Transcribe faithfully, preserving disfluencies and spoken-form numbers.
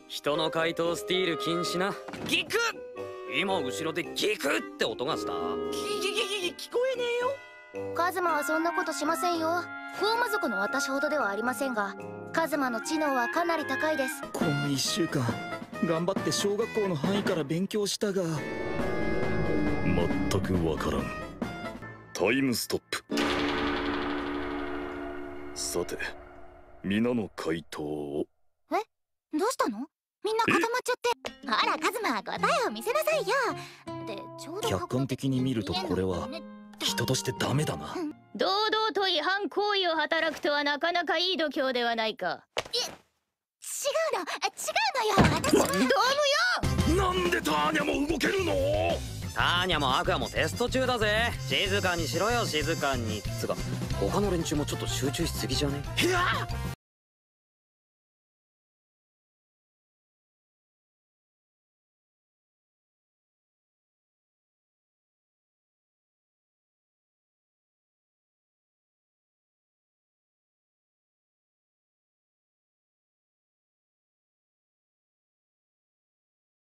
人の回答スティール禁止な。ギクッ、今後ろでギクって音がした。ギギギギ聞こえねえよ。 カズマはそんなことしませんよ。フォーマ族の私ほどではありませんが、カズマの知能はかなり高いです。 このいっしゅうかん頑張って小学校の範囲から勉強したが全くわからん。タイムストップ。さて皆の回答を。 え、どうしたの？みんな固まっちゃって。ほらカズマ、答えを見せなさいよ。で、ちょうど客観的に見るとこれは人としてダメだな。 堂々と違反行為を働くとはなかなかいい度胸ではないか。 え、違うの、違うのよ、私は。 どうもよ。 なんでターニャも動けるの？ ターニャもアクアもテスト中だぜ。静かにしろよ、静かに。つか他の連中もちょっと集中しすぎじゃね？ いや